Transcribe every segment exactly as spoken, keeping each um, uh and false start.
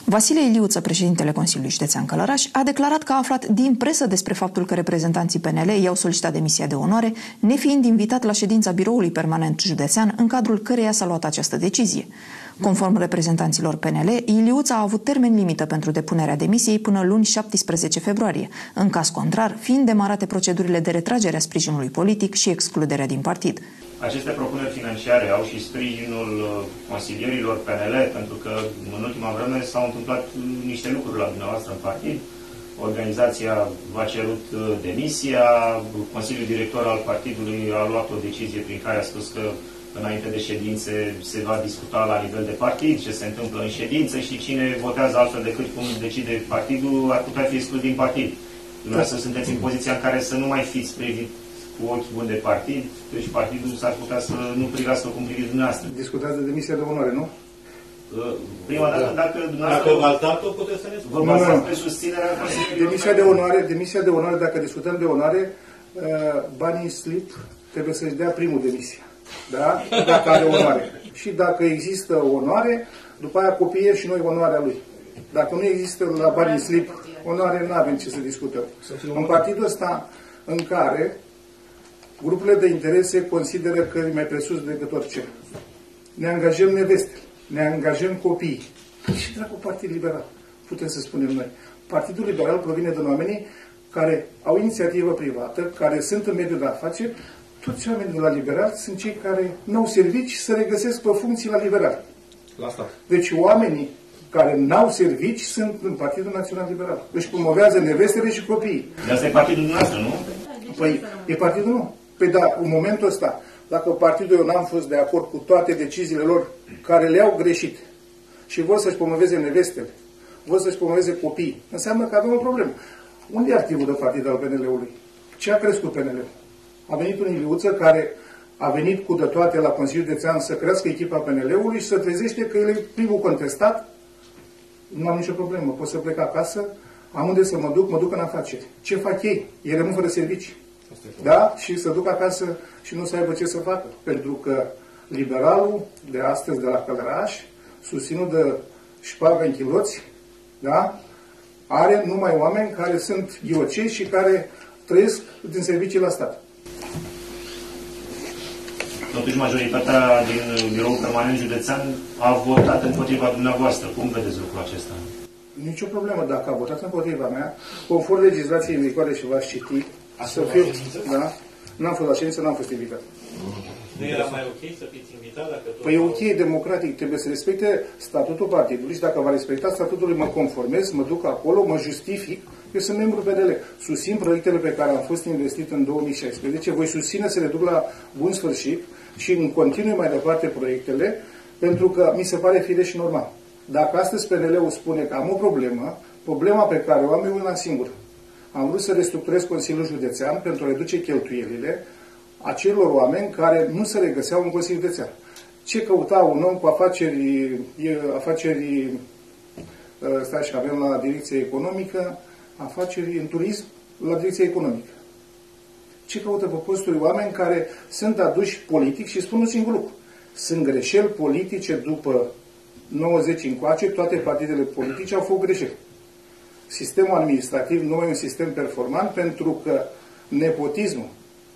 Vasile Iliuță, președintele Consiliului Județean Călăraș, a declarat că a aflat din presă despre faptul că reprezentanții P N L i-au solicitat demisia de onoare, nefiind invitat la ședința Biroului Permanent Județean, în cadrul căreia s-a luat această decizie. Conform reprezentanților P N L, Iliuță a avut termen limită pentru depunerea demisiei până luni șaptesprezece februarie, în caz contrar, fiind demarate procedurile de retragere a sprijinului politic și excluderea din partid. Aceste propuneri financiare au și sprijinul consilierilor P N L, pentru că în ultima vreme s-au întâmplat niște lucruri la dumneavoastră în partid. Organizația v-a cerut demisia, Consiliul Director al partidului a luat o decizie prin care a spus că înainte de ședințe se va discuta la nivel de partid ce se întâmplă în ședință și cine votează altfel decât cum decide partidul ar putea fi exclus din partid. Dumneavoastră sunteți în poziția în care să nu mai fiți privit cu ochi buni de partid, deci partidul s-ar putea să nu privească cum priviți dumneavoastră. Discutați de demisia de onoare, nu? Prima dată, dacă dumneavoastră... Dacă v-ați dat-o, puteți să ne spuneți. Vă bazați pe susținerea Consiliului. Demisia de onoare, demisia de onoare, dacă discutăm de onoare, banii slip trebuie să-și dea primul demisia. Da? Dacă are onoare. Și dacă există onoare, după aia copie și noi onoarea lui. Dacă nu există la banii slip onoare, nu avem ce să discutăm. În partidul ăsta în care grupurile de interese consideră că e mai presus decât orice. Ne angajăm nevestele, ne angajăm copiii. Și dracu Partid Liberal, putem să spunem noi. Partidul Liberal provine din oamenii care au inițiativă privată, care sunt în mediul de afaceri. Toți oamenii de la liberal sunt cei care nu au servici să regăsesc pe funcții la liberal. La stat. Deci oamenii care n-au servici sunt în Partidul Național Liberal. Își promovează nevestele și copiii. De asta e partidul dumneavoastră, nu? Păi, e partidul nu. Păi da, în momentul ăsta, dacă partidul eu n-am fost de acord cu toate deciziile lor care le-au greșit și vor să-și promoveze nevestele, vor să-și promoveze copiii, înseamnă că avem o problemă. Unde e activul de partid al P N L-ului? Ce a crescut P N L-ul? A venit un Iliuță care a venit cu de toate la Consiliul Județean să crească echipa P N L-ului și să trezește că el e primul contestat. Nu am nicio problemă. Pot să plec acasă, am unde să mă duc, mă duc în afaceri. Ce fac ei? Ei rămân fără servicii. Da? Și să duc acasă și nu să aibă ce să facă. Pentru că liberalul de astăzi de la Călăraș, susținut de șpagă în chiloți, da? Are numai oameni care sunt ghiocei și care trăiesc din servicii la stat. Totuși, majoritatea din Biroul Permanent Județean a votat împotriva dumneavoastră. Cum vedeți lucrul acesta? Nicio problemă. Dacă a votat împotriva mea, conform legislației în vigoare și v-aș citi, să fiu... Da? N-am fost la ședință, n-am fost invitat. Nu era mai ok să fiți invitat? Dacă tot... Păi e ok, democratic, trebuie să respecte statutul partidului și dacă va respecta statutul, mă conformez, mă duc acolo, mă justific. Eu sunt membru P N L. Susțin proiectele pe care am fost investit în două mii șaisprezece, voi susține să le duc la bun sfârșit și îmi continui mai departe proiectele, pentru că mi se pare firesc și normal. Dacă astăzi P N L-ul spune că am o problemă, problema pe care o am e una singură. Am vrut să restructurez Consiliul Județean pentru a reduce cheltuielile acelor oameni care nu se regăseau în Consiliul Județean. Ce căuta un om cu afaceri, afaceri stai și avem la direcție economică, afaceri în turism, la direcția economică. Ce caută pe posturi oameni care sunt aduși politic și spun un singur lucru. Sunt greșeli politice după nouăzeci încoace, toate partidele politice au făcut greșeli. Sistemul administrativ nu e un sistem performant pentru că nepotismul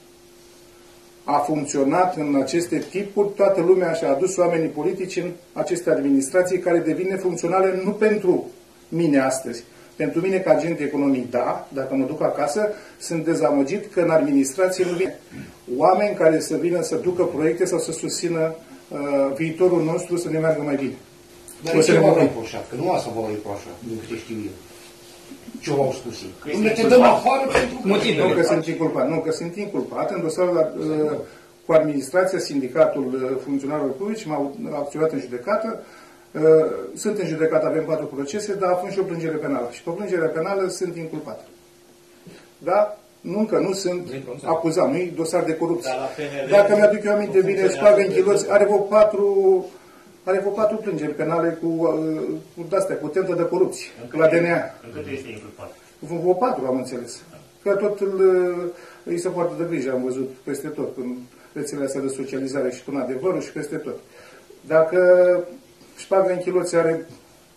a funcționat în aceste tipuri, toată lumea și-a adus oamenii politici în aceste administrații care devin nefuncționale nu pentru mine astăzi. Pentru mine, ca agent economic, da, dacă mă duc acasă, sunt dezamăgit că în administrație nu vine oameni care să vină să ducă proiecte sau să susțină uh, viitorul nostru să ne meargă mai bine. Dar ce v-au reproșat? Că nu asta v-au reproșat, din câte știu eu. Ce v-au spus ei? Nu te dăm afară pentru motive. Nu că sunt inculpat. Nu că sunt inculpat. În dosarul la, uh, cu administrația, sindicatul uh, funcționarilor publici, m-au acționat în judecată. Uh, sunt în judecată, avem patru procese, dar a fost și o plângere penală. Și pe plângerea penală sunt inculpat. Da? Nu, încă nu sunt acuzat. Nu-i dosar de corupție. Dacă mi-aduc eu aminte bine, spagă în chiloți, are vreo patru... Are vreo patru plângeri penale cu, cu de-astea, cu tentă de corupție, la D N A. În câte este inculpat? Vreo patru, am înțeles. Că tot îl, îi se poartă de grijă, am văzut peste tot, în rețelele astea de socializare și cu adevărul și peste tot. Dacă șpagă în chiloți are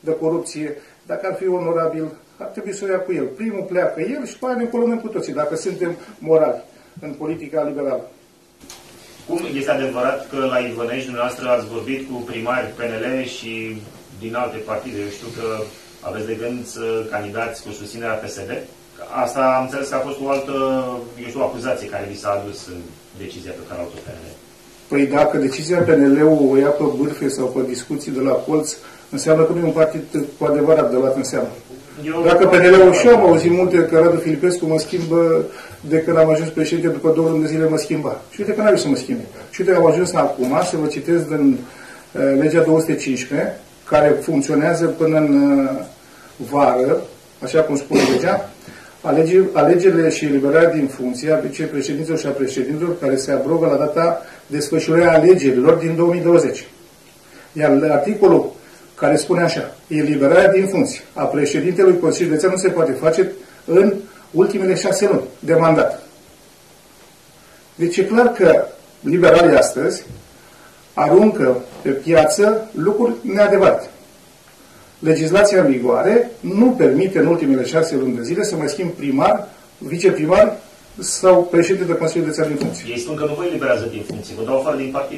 de corupție, dacă ar fi onorabil, ar trebui să o ia cu el. Primul pleacă el și pe aia ne colonăm cu toții, dacă suntem morali în politica liberală. Cum este adevărat că la Ivănești dumneavoastră ați vorbit cu primari P N L și din alte partide? Eu știu că aveți de gând să candidați cu susținerea P S D? Asta am înțeles că a fost o altă, eu știu, o acuzație care vi s-a adus în decizia pe care a luat-o P N L. Păi dacă decizia P N L-ul o ia pe bârfe sau pe discuții de la colț, înseamnă că nu e un partid cu adevărat de luat în seamă. Eu Dacă P N L-ul și eu am auzit multe că Radu Filipescu mă schimbă de când am ajuns președinte, după două luni de zile mă schimba. Și uite că n-a să mă schimbe. Și uite că am ajuns acum să vă citesc din uh, legea două sute cincisprezece, care funcționează până în uh, vară, așa cum spune legea, alege, alegerile și eliberarea din funcție a vicepreședinților și a președintelor care se abrogă la data desfășurării alegerilor din două mii douăzeci. Iar articolul care spune așa: eliberarea din funcție a președintelui Consiliului Județean nu se poate face în ultimele șase luni de mandat. Deci e clar că liberalii astăzi aruncă pe piață lucruri neadevărate. Legislația în vigoare nu permite în ultimele șase luni de zile să mai schimb primar, viceprimar sau președinte de Consiliul Județean din funcție. Ei spun că nu vă eliberează din funcție, vă dau afară din partid.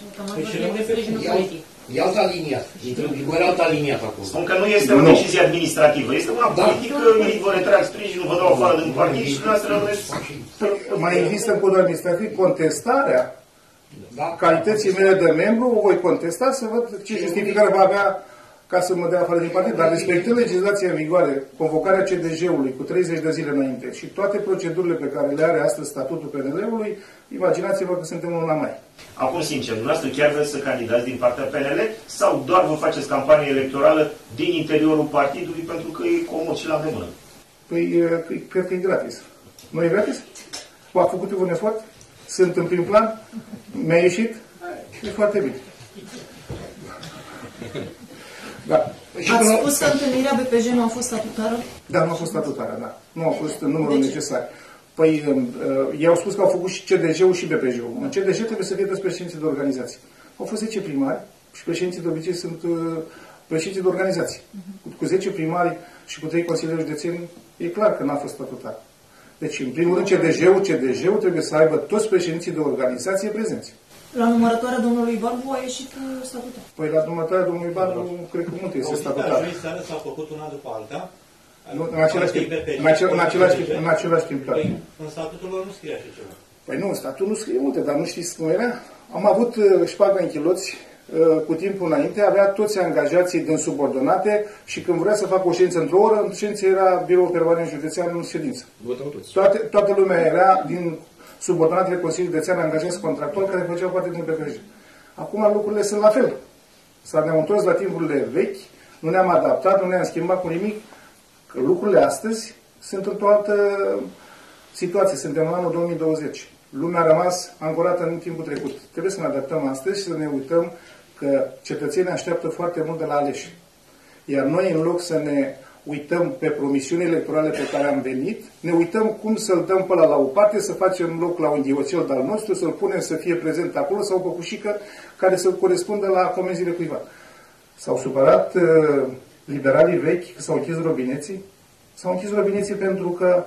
E altă aliniat. Intră în altă aliniat acolo. Spun că nu este o decizie administrativă, este una da. politică, ei vă retrag sprijinul, vă dau afară din partid și dumneavoastră rămâneți... Mai există în codul administrativ contestarea da. calității mele de membru, o voi contesta să văd ce justificare va avea ca să mă dea afară din partid, dar respectând legislația în vigoare, convocarea C D J-ului cu treizeci de zile înainte și toate procedurile pe care le are astăzi statutul P N L-ului, imaginați-vă că suntem una mai. Acum, sincer, dumneavoastră chiar vreți să candidați din partea P N L sau doar vă faceți campanie electorală din interiorul partidului pentru că e comod și la îndemână? Păi, cred că e gratis. Nu e gratis? V-a făcut un efort? Sunt în prim plan? Mi-a ieșit? E foarte bine. Da. Ați spus că întâlnirea B P J nu a fost statutară? Da, nu a fost statutară, da. Nu a fost în numărul necesar. Păi, uh, ei au spus că au făcut și C D J-ul și B P J-ul. În C D J trebuie să fie toți președinții de organizații. Au fost zece primari și președinții de obicei sunt uh, președinții de organizații. Uh-huh. Cu zece primari și cu trei consilieri județeni, e clar că n-a fost statutar. Deci, în primul rând, C D J-ul, C D J-ul trebuie să aibă toți președinții de organizație prezenți. La numărătoarea domnului Barbu a ieșit statutar. Păi la numărătoarea domnului Barbu, cred că mult este statutar. Joi seara s-a făcut una după alta. Nu, în același timp. În același, în același timp. În același timp. Păi, în statutul lor nu scrie așa ceva. Păi nu, în statutul nu scrie multe, dar nu știți cum era? Am avut uh, șpagă în chiloți uh, cu timpul înainte, avea toți angajații din subordonate și când vrea să facă o ședință într-o oră, în ședință era biroul permanent județean în ședință. Toate, toată lumea era din subordonatele Consiliului Județean angajați contractual care făceau parte din P P J. Acum lucrurile sunt la fel. S-a ne-am întors la timpurile vechi, nu ne-am adaptat, nu ne-am schimbat cu nimic. Că lucrurile astăzi sunt într-o altă situație. Suntem în anul două mii douăzeci. Lumea a rămas ancorată în timpul trecut. Trebuie să ne adaptăm astăzi și să ne uităm că cetățenii așteaptă foarte mult de la aleși. Iar noi, în loc să ne uităm pe promisiuni electorale pe care am venit, ne uităm cum să-l dăm pe ăla la o parte, să facem loc la un ghioțel de-al nostru, să-l punem să fie prezent acolo sau o păcușică care să corespundă la comenzile cuiva. S-au supărat uh, liberalii vechi că s-au închis robineții. S-au închis robineții pentru că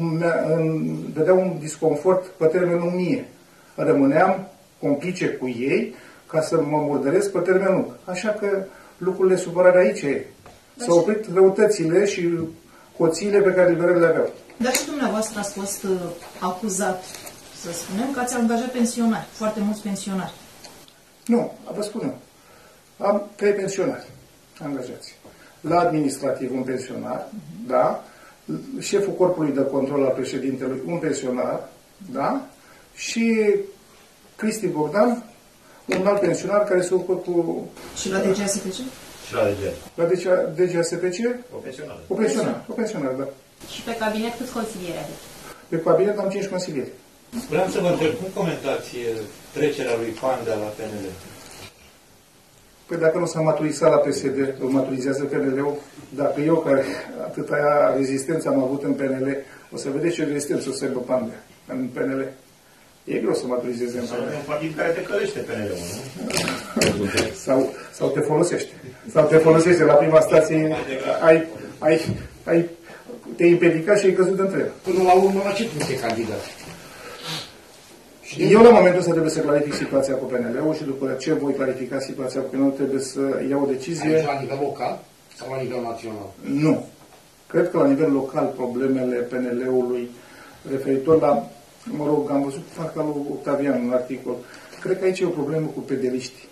îmi dădeau un disconfort pe termenul mie. Rămâneam complice cu ei ca să mă murdăresc pe termen lung. Așa că lucrurile supărare aici e. S-au oprit răutățile și coțiile pe care liberalii le aveau. Dar și dumneavoastră ați fost uh, acuzat, să spunem, că ați angajat pensionari, foarte mulți pensionari. Nu, vă spun eu. Am trei pensionari angajați. La administrativ un pensionar, uh-huh. da? Șeful corpului de control al președintelui un pensionar, da? Și Cristi Bogdan, un alt pensionar care se ocupă cu... Și la D G A S P C? Și la D G A. La D G A S P C? O pensionară. O pensionară, o pensionară, da. Și pe cabinet câți consilieri aveți? Pe cabinet am cinci consilieri. Vreau să vă întreb, cum comentați trecerea lui Pandea la P N L? Păi dacă nu s-a maturizat la P S D, îl maturizează P N L-ul. Dacă eu, care atâta rezistență am avut în P N L, o să vedeți ce rezistență o să aibă Pandea în P N L. E greu să maturizeze în P N L. E un partid care te călește P N L-ul, nu? sau, sau te folosește. Sau te folosește la prima stație, ai, ai, ai, te-ai împiedicat și ai căzut între el. Până la urmă, la ce punct e candidat? Eu la momentul ăsta trebuie să clarific situația cu P N L-ul și după ce voi clarifica situația cu P N L-ul trebuie să iau o decizie. Adică la nivel local sau la nivel național? Nu. Cred că la nivel local problemele P N L-ului referitor la, mă rog, am văzut parcă lui Octavian un articol, cred că aici e o problemă cu pedeliștii.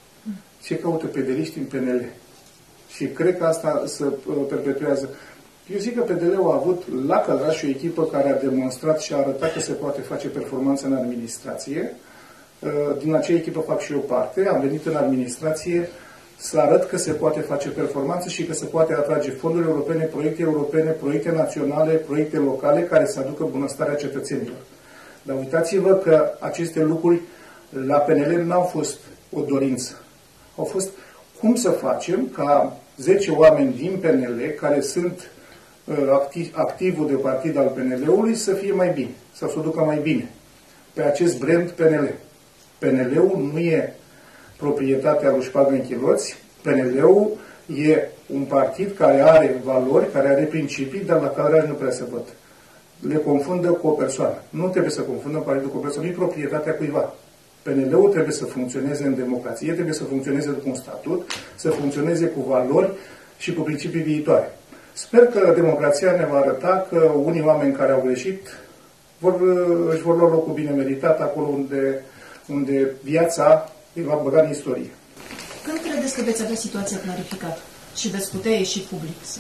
Ce caută pedeliștii în P N L? Și cred că asta se perpetuează. Eu zic că P D L-ul a avut la Călăraș o echipă care a demonstrat și a arătat că se poate face performanță în administrație. Din acea echipă fac și eu parte. Am venit în administrație să arăt că se poate face performanță și că se poate atrage fonduri europene, proiecte europene, proiecte naționale, proiecte locale care să aducă bunăstarea cetățenilor. Dar uitați-vă că aceste lucruri la P N L n-au fost o dorință. Au fost cum să facem ca zece oameni din P N L care sunt activ, activul de partid al P N L-ului să fie mai bine, să se ducă mai bine pe acest brand P N L. P N L-ul nu e proprietatea lui Șpagă Chiloți, P N L-ul e un partid care are valori, care are principii, dar la care nu prea se văd. Le confundă cu o persoană. Nu trebuie să confundă partidul cu o persoană, nu e proprietatea cuiva. P N L-ul trebuie să funcționeze în democrație, trebuie să funcționeze după un statut, să funcționeze cu valori și cu principii viitoare. Sper că democrația ne va arăta că unii oameni care au greșit vor, își vor lua locul bine meritat acolo unde, unde viața îi va băga în istorie. Când credeți că veți avea situația clarificată și veți putea ieși public? Să...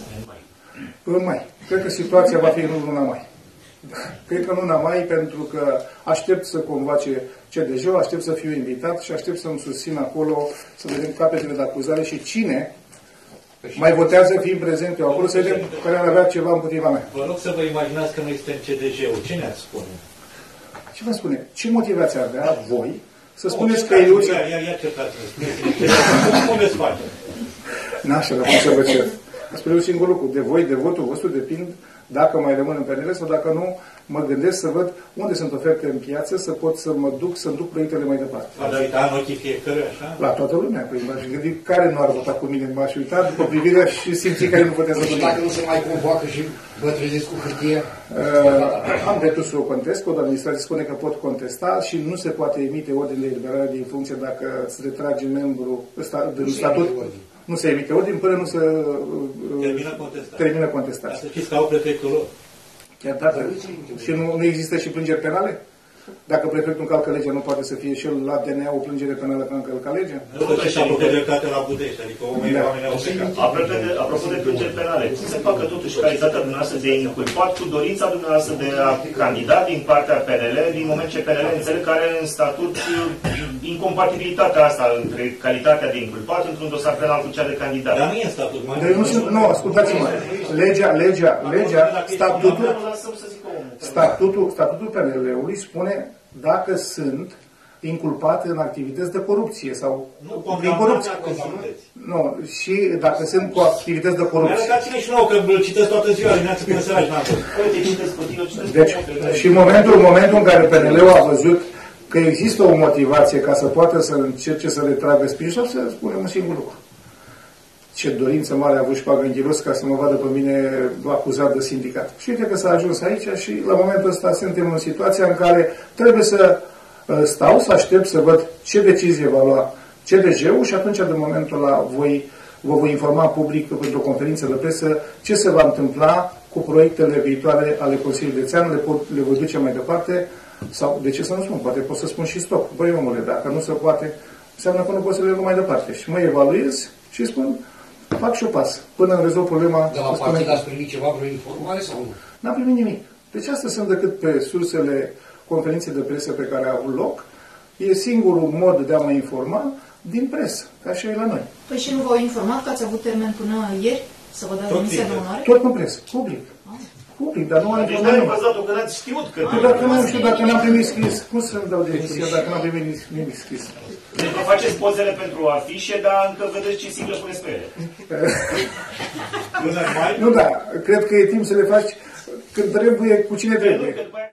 În mai. Cred că situația va fi în luna mai. Cred că în luna mai, pentru că aștept să convoace C D J-ul, aștept să fiu invitat și aștept să-mi susțin acolo, să vedem capetele de acuzare și cine mai votează fiind prezent eu acolo, să vedem care ar avea ceva împotriva mea. Vă rog să vă imaginați că noi suntem C D J-ul. Ce ne-ați spune? Ce vă spune? Ce motive ați avea voi să spuneți că eu... Ia, ia, ia certați-ne. Cum veți face? N-așa, dar cum să vă cer. Spune un singur lucru. De voi, de votul vostru, depind dacă mai rămân în P N L sau dacă nu, mă gândesc să văd unde sunt oferte în piață, să pot să mă duc, să-mi duc proiectele mai departe. Ați uitat în ochii fiecare, așa? La toată lumea. Păi m-aș gândi care nu ar vota cu mine. M-aș uita după privirea și simți care nu votează cu mine. Dacă nu se mai convoacă și vă treziți cu hârtie? Uh, am dreptul să o contest. Codul administrației spune că pot contesta și nu se poate emite ordine de eliberare din funcție dacă se retrage membru din statut. Nu se emite ordine până nu se uh, termină contestația. Termină contestația. Să știți că au prefectul lor. Chiar dacă. Și nu, nu există și plângeri penale? Dacă prefectul încalcă legea, nu poate să fie și el la D N A o plângere penală că încălca legea? Nu tot ce apropo de dreptate la Budești, adică oamenii au plecat. Apropo de, apropo de plângeri penale, cum se facă totuși calitatea dumneavoastră de inculpat cu dorința dumneavoastră de a candida din partea P N L, din moment ce P N L înțeleg că are în statut incompatibilitatea asta între calitatea de inculpat într-un dosar penal cu cea de candidat. Dar nu e în statut. Deci nu, nu, ascultați-mă. Legea, legea, legea, statutul, statutul, statutul P N L-ului spune dacă sunt inculpate în activități de corupție sau nu, din corupție. Nu, și dacă sunt cu activități de corupție. Arătați-ne și nouă, că îl citesc toată ziua, dimineața până săraci, n-am văzut. Deci, și în momentul, în momentul în care P N L-ul a văzut că există o motivație ca să poată să încerce să retragă sprijinul, să spunem un singur lucru. Ce dorință mare a avut Șpagă Ghilos ca să mă vadă pe mine acuzat de sindicat. Și uite că s-a ajuns aici și la momentul ăsta suntem în situația în care trebuie să stau, să aștept să văd ce decizie va lua C D J-ul și atunci, de momentul ăla, voi, vă voi informa public pentru o conferință de presă ce se va întâmpla cu proiectele viitoare ale Consiliului Județean, le, pot, le voi duce mai departe sau, de ce să nu spun, poate pot să spun și stop. Băi, omule, dacă nu se poate, înseamnă că nu pot să le duc mai departe. Și mă evaluez și spun, fac și o pas, până îmi rezolv problema. De la partid ați primit ceva, vreo informare sau nu? N-am primit nimic. Deci astea sunt decât pe sursele conferinței de presă pe care au avut loc. E singurul mod de a mă informa din presă, ca și la noi. Păi și nu v-au informat că ați avut termen până ieri să vă dați demisia de onoare? Tot în presă, public. Public, dar nu am deci n-ai văzut-o că n-ați știut că... Păi dacă nu știu, dacă n-am primit scris, cum să-mi dau demisia dacă n-am primit nimic scris? Deci vă faceți pozele pentru afișe, dar încă vedeți ce siglă puneți pe ele. Nu, da, cred că e timp să le faci când trebuie, cu cine trebuie.